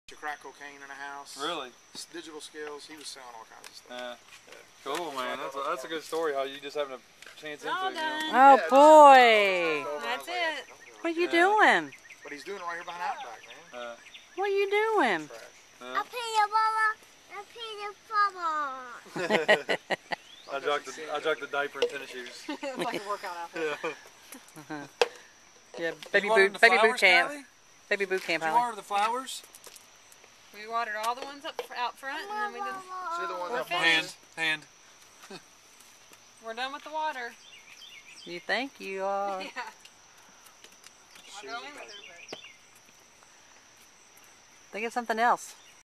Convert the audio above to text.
To crack cocaine in a house. Really? Digital skills. He was selling all kinds of stuff. Yeah. Cool, man. That's a good story. How you just having a chance into it. You know? Oh boy! That's it. What are you doing? But he's doing it right here behind Outback, man. What are you doing? I peed a mama. I jocked the diaper and tennis shoes. It's like a workout outfit. Yeah, baby boot camp. Kylie? Baby boot camp. Did you water the flowers? We watered all the ones out front, and then we just. See the ones We're up finished. Hand. We're done with the water. You think you are? Yeah. I'll go in with her, but... Think of something else.